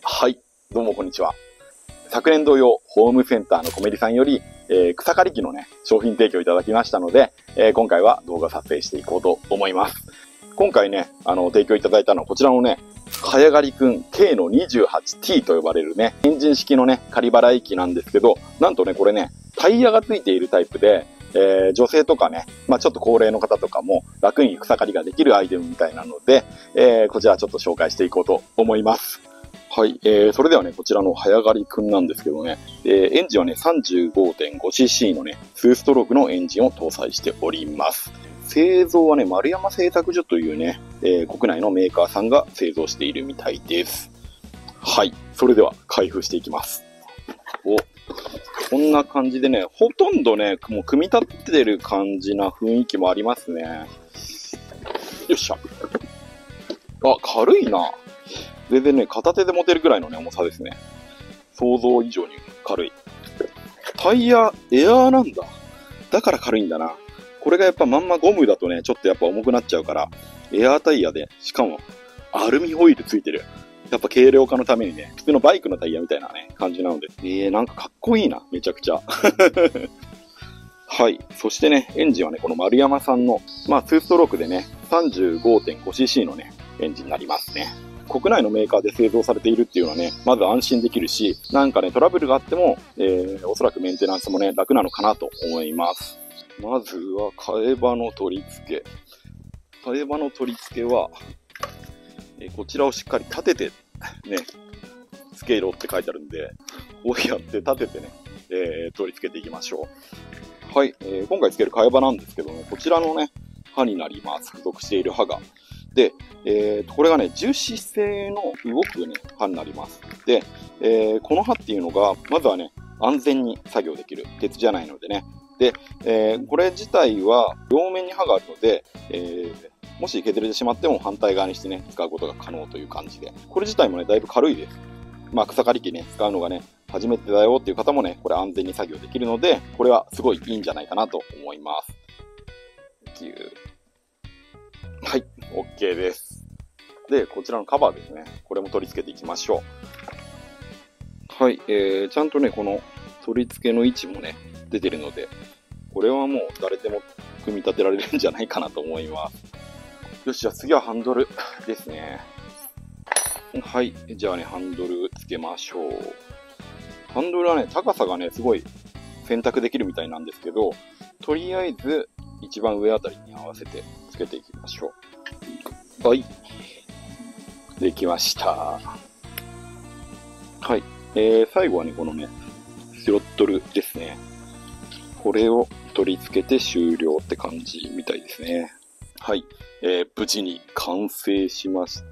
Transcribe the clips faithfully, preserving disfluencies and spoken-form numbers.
はい、どうもこんにちは。昨年同様、ホームセンターのコメリさんより、えー、草刈り機のね、商品提供いただきましたので、えー、今回は動画撮影していこうと思います。今回ね、あの、提供いただいたのはこちらのね、早刈りくん ケー の にじゅうはちティー と呼ばれるね、エンジン式のね、刈り払い機なんですけど、なんとね、これね、タイヤがついているタイプで、えー、女性とかね、まあちょっと高齢の方とかも楽に草刈りができるアイテムみたいなので、えー、こちらちょっと紹介していこうと思います。はい、えー、それではね、こちらの早刈りくんなんですけどね、えー、エンジンはね、さんじゅうごてんごシーシー のね、にストロークのエンジンを搭載しております。製造はね、丸山製作所というね、えー、国内のメーカーさんが製造しているみたいです。はい、それでは開封していきます。お、こんな感じでね、ほとんどね、もう組み立ってる感じな雰囲気もありますね。よっしゃ。あ、軽いな。全然ね、片手で持てるぐらいのね、重さですね。想像以上に軽い。タイヤ、エアーなんだ。だから軽いんだな。これがやっぱまんまゴムだとね、ちょっとやっぱ重くなっちゃうから、エアータイヤで、しかも、アルミホイルついてる。やっぱ軽量化のためにね、普通のバイクのタイヤみたいなね、感じなので。えー、なんかかっこいいな、めちゃくちゃ。はい。そしてね、エンジンはね、この丸山さんの、まあ、にストロークでね、さんじゅうごてんごシーシー のね、エンジンになりますね。国内のメーカーで製造されているっていうのはね、まず安心できるし、なんかね、トラブルがあっても、えー、おそらくメンテナンスもね、楽なのかなと思います。まずは、替え刃の取り付け。替え刃の取り付けは、えー、こちらをしっかり立てて、ね、付けろって書いてあるんで、こうやって立ててね、えー、取り付けていきましょう。はい、えー、今回付ける替え刃なんですけども、こちらのね、刃になります。付属している刃が。で、えー、これがね、樹脂製の動くね、刃になります。で、えー、この刃っていうのが、まずはね、安全に作業できる。鉄じゃないのでね。で、えー、これ自体は両面に刃があるので、えー、もし削れてしまっても反対側にしてね、使うことが可能という感じで。これ自体もね、だいぶ軽いです。まあ、草刈り機ね、使うのがね、初めてだよっていう方もね、これ安全に作業できるので、これはすごいいいんじゃないかなと思います。はい、OK です。で、こちらのカバーですね。これも取り付けていきましょう。はい、えー、ちゃんとね、この取り付けの位置もね、出てるので、これはもう誰でも組み立てられるんじゃないかなと思います。よし、じゃあ次はハンドルですね。はい、じゃあね、ハンドルつけましょう。ハンドルはね、高さがね、すごい選択できるみたいなんですけど、とりあえず一番上あたりに合わせてつけていきましょう。はい。できました。はい。えー、最後はね、このね、スロットルですね。これを取り付けて終了って感じみたいですね。はい。えー、無事に完成しました。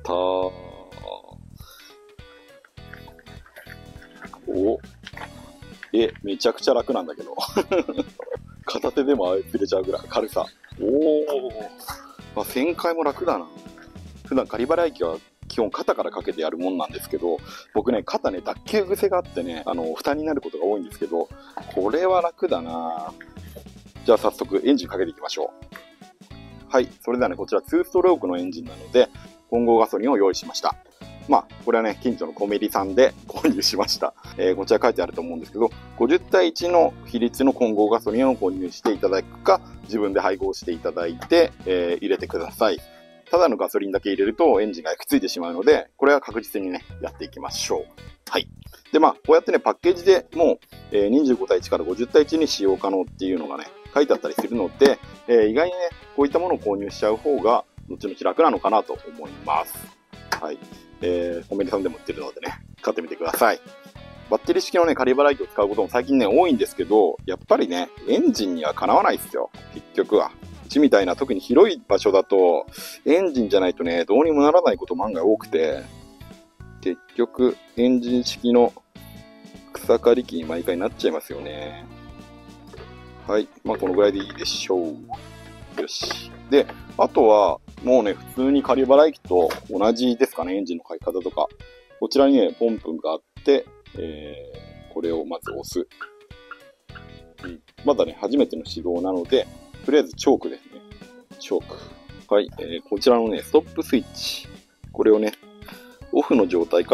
お。え、めちゃくちゃ楽なんだけど。片手でも操れちゃうぐらい軽さ。おー。まあ、旋回も楽だな。普段仮払い機は基本肩からかけてやるもんなんですけど、僕ね、肩ね、脱臼癖があってね、あの、負担になることが多いんですけど、これは楽だな。じゃあ早速エンジンかけていきましょう。はい。それではね、こちらにストロークのエンジンなので、混合ガソリンを用意しました。まあ、これはね、近所のコメリさんで購入しました。えー、こちら書いてあると思うんですけど、ごじゅうたいいちの比率の混合ガソリンを購入していただくか、自分で配合していただいて、えー、入れてください。ただのガソリンだけ入れるとエンジンが焼き付いてしまうので、これは確実にね、やっていきましょう。はい。で、まあ、こうやってね、パッケージでもう、えー、にじゅうごたいいちからごじゅうたいいちに使用可能っていうのがね、書いてあったりするので、えー、意外にね、こういったものを購入しちゃう方が、後々楽なのかなと思います。はい。えー、コンビニさんでも売ってるのでね、買ってみてください。バッテリー式のね、仮払い機を使うことも最近ね、多いんですけど、やっぱりね、エンジンにはかなわないですよ。結局は。うちみたいな特に広い場所だと、エンジンじゃないとね、どうにもならないことも案外多くて、結局、エンジン式の草刈り機に毎回なっちゃいますよね。はい。まあ、このぐらいでいいでしょう。よし。で、あとは、もうね、普通に仮払い機と同じですかね、エンジンの書き方とか。こちらにね、ポンプがあって、えー、これをまず押す。うん、まだね、初めての指導なので、とりあえずチョークですね。チョーク。はい、えー、こちらのね、ストップスイッチ。これをね、オフの状態から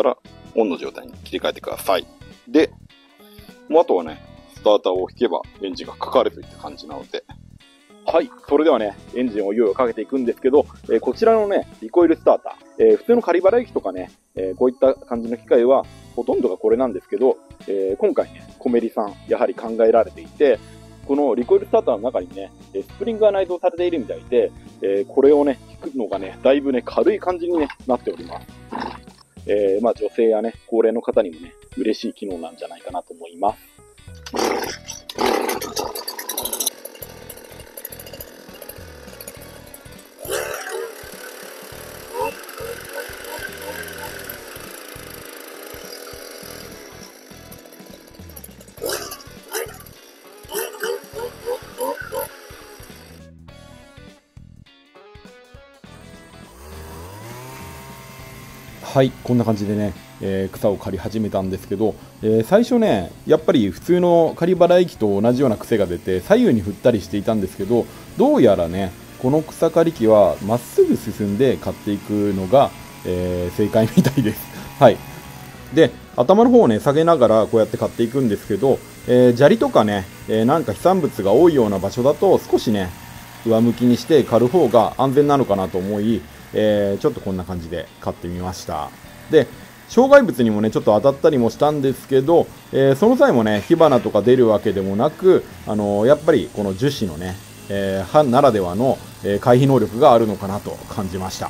オンの状態に切り替えてください。で、もうあとはね、スターターを引けばエンジンがかかるといった感じなので。はい。それではね、エンジンをいよいよかけていくんですけど、えー、こちらのね、リコイルスターター、えー、普通の仮払い機とかね、えー、こういった感じの機械は、ほとんどがこれなんですけど、えー、今回ね、コメリさん、やはり考えられていて、このリコイルスターターの中にね、スプリングが内蔵されているみたいで、えー、これをね、引くのがね、だいぶね、軽い感じに、ね、なっております。えー、まあ女性やね、高齢の方にもね、嬉しい機能なんじゃないかなと思います。はい、こんな感じでね、えー、草を刈り始めたんですけど、えー、最初ね、やっぱり普通の刈り払い機と同じような癖が出て左右に振ったりしていたんですけど、どうやらね、この草刈り機はまっすぐ進んで刈っていくのが、えー、正解みたいです。はい。で、頭の方をね、下げながらこうやって刈っていくんですけど、えー、砂利とかね、えー、なんか飛散物が多いような場所だと少しね、上向きにして刈る方が安全なのかなと思い、えー、ちょっとこんな感じで刈ってみました。で、障害物にもね、ちょっと当たったりもしたんですけど、えー、その際もね、火花とか出るわけでもなく、あのー、やっぱりこの樹脂のね、えー、刃ならではの、えー、回避能力があるのかなと感じました。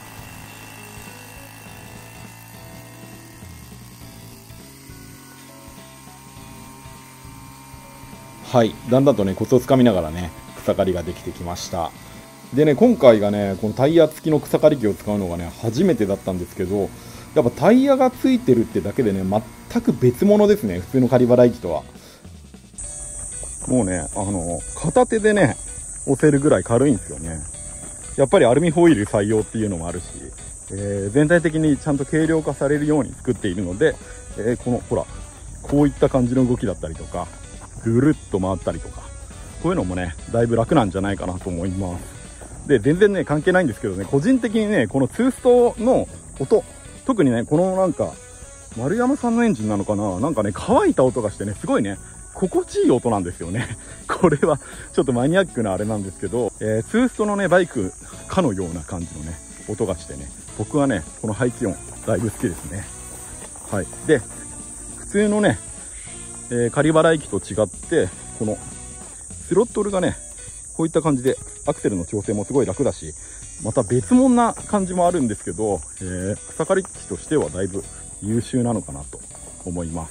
はい、だんだんとね、コツをつかみながらね、草刈りができてきました。でね、今回がね、このタイヤ付きの草刈り機を使うのがね、初めてだったんですけど、やっぱタイヤが付いてるってだけでね、全く別物ですね、普通の刈り払い機とは。もうね、あの、片手でね、押せるぐらい軽いんですよね。やっぱりアルミホイル採用っていうのもあるし、えー、全体的にちゃんと軽量化されるように作っているので、えー、この、ほら、こういった感じの動きだったりとか、ぐるっと回ったりとか、こういうのもね、だいぶ楽なんじゃないかなと思います。で、全然ね、関係ないんですけどね、個人的にね、このツーストの音、特にね、このなんか、丸山さんのエンジンなのかな、なんかね、乾いた音がしてね、すごいね、心地いい音なんですよね。これは、ちょっとマニアックなあれなんですけど、えー、ツーストのね、バイクかのような感じのね、音がしてね、僕はね、この排気音、だいぶ好きですね。はい。で、普通のね、えー、仮払い機と違って、この、スロットルがね、こういった感じでアクセルの調整もすごい楽だし、また別物な感じもあるんですけど、えー、草刈り機としてはだいぶ優秀なのかなと思います。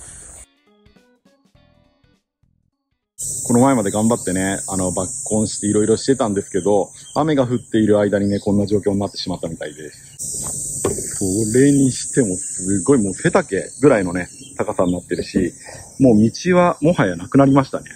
この前まで頑張ってね、あの、バッコンしていろいろしてたんですけど、雨が降っている間にね、こんな状況になってしまったみたいです。それにしてもすごいもう背丈ぐらいのね、高さになってるし、もう道はもはやなくなりましたね。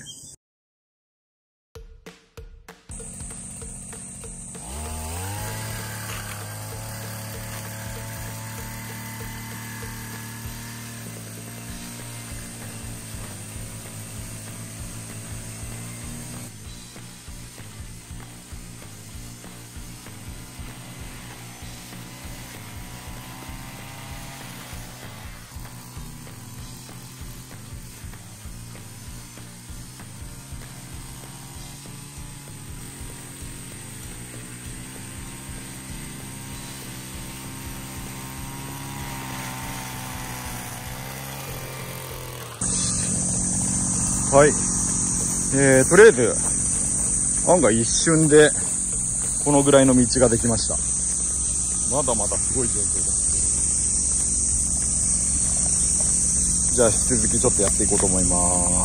はい。えー、とりあえず、案外一瞬で、このぐらいの道ができました。まだまだすごい状況だ。じゃあ、引き続きちょっとやっていこうと思います。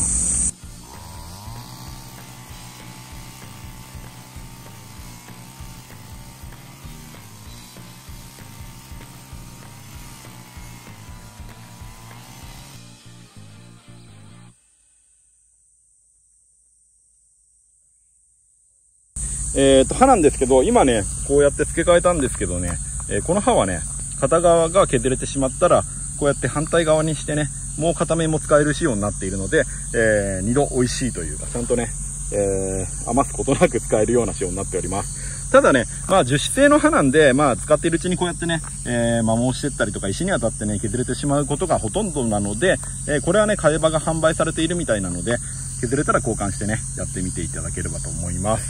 えーと、刃なんですけど、今ね、こうやって付け替えたんですけどね、えー、この刃はね、片側が削れてしまったら、こうやって反対側にしてね、もう片面も使える仕様になっているので、えー、二度美味しいというか、ちゃんとね、えー、余すことなく使えるような仕様になっております。 ただね、まあ樹脂製の刃なんで、まあ使っているうちにこうやってね、えー、摩耗してったりとか石に当たってね、削れてしまうことがほとんどなので、えー、これはね、替え刃が販売されているみたいなので、削れたら交換してね、やってみていただければと思います。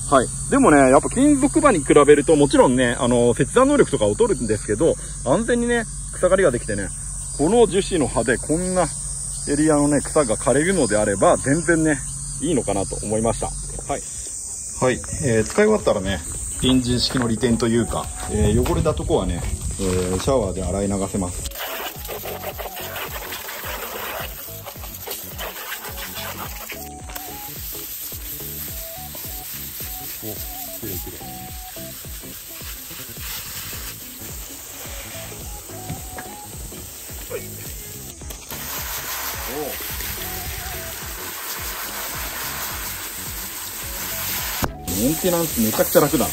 はい。でもね、やっぱ金属刃に比べると、もちろんね、あの、切断能力とか劣るんですけど、安全にね、草刈りができてね、この樹脂の刃でこんなエリアのね、草が枯れるのであれば、全然ね、いいのかなと思いました。はい。はい、えー、使い終わったらね、リンジン式の利点というか、えー、汚れたとこはね、えー、シャワーで洗い流せます。お、きれいきれい。はい。お。メンテナンスめちゃくちゃ楽だ。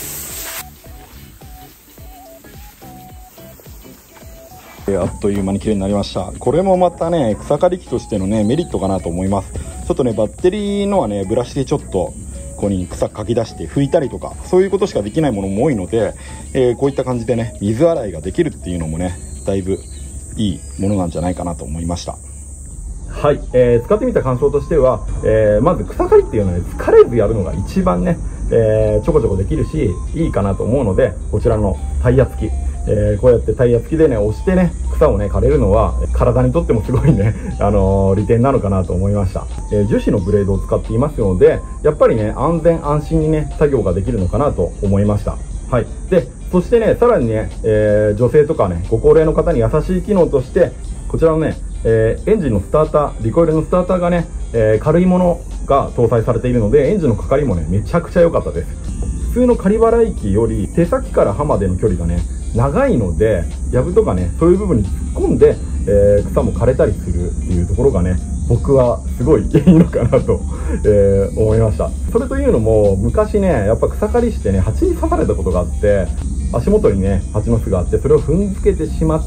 あっという間に綺麗になりました。これもまたね、草刈り機としてのね、メリットかなと思います。ちょっとね、バッテリーのはね、ブラシでちょっと、ここに草かき出して拭いたりとか、そういうことしかできないものも多いので、えー、こういった感じでね、水洗いができるっていうのもね、だいぶいいものなんじゃないかなと思いました。はい、えー、使ってみた感想としては、えー、まず草刈りっていうのはね、疲れずやるのが一番ね、えー、ちょこちょこできるし、いいかなと思うので、こちらのタイヤ付き。えー、こうやってタイヤ付きでね、押してね、草をね、刈れるのは、体にとってもすごいね、あのー、利点なのかなと思いました。えー、樹脂のブレードを使っていますので、やっぱりね、安全安心にね、作業ができるのかなと思いました。はい。で、そしてね、さらにね、えー、女性とかね、ご高齢の方に優しい機能として、こちらのね、えー、エンジンのスターター、リコイルのスターターがね、えー、軽いものが搭載されているので、エンジンのかかりもね、めちゃくちゃ良かったです。普通の仮払い機より、手先から刃までの距離がね、長いので、ヤブとかね、そういう部分に突っ込んで、えー、草も枯れたりするっていうところがね、僕はすごいいいのかなと、えー、思いました。それというのも、昔ね、やっぱ草刈りしてね、蜂に刺されたことがあって、足元にね、蜂の巣があって、それを踏んづけてしまって、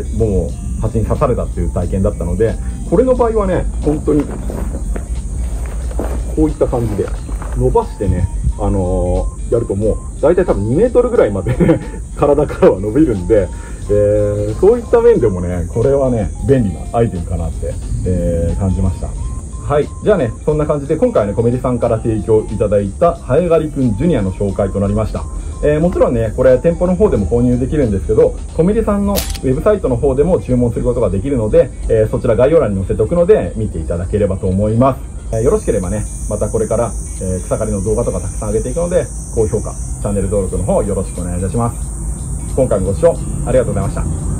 もう、蜂に刺されたっていう体験だったので、これの場合はね、本当に、こういった感じで、伸ばしてね、あのー、やるともう、大体多分にメートルぐらいまで、ね、体からは伸びるんで、えー、そういった面でもね、これはね、便利なアイテムかなって、えー、感じました。はい。じゃあね、そんな感じで、今回はね、コメリさんから提供いただいた、ハエガリくんジュニアの紹介となりました。えー、もちろんね、これ店舗の方でも購入できるんですけど、コメリさんのウェブサイトの方でも注文することができるので、えー、そちら概要欄に載せておくので、見ていただければと思います。えー、よろしければね、またこれから、えー、草刈りの動画とかたくさん上げていくので、高評価、チャンネル登録の方よろしくお願いいたします。今回もご視聴ありがとうございました。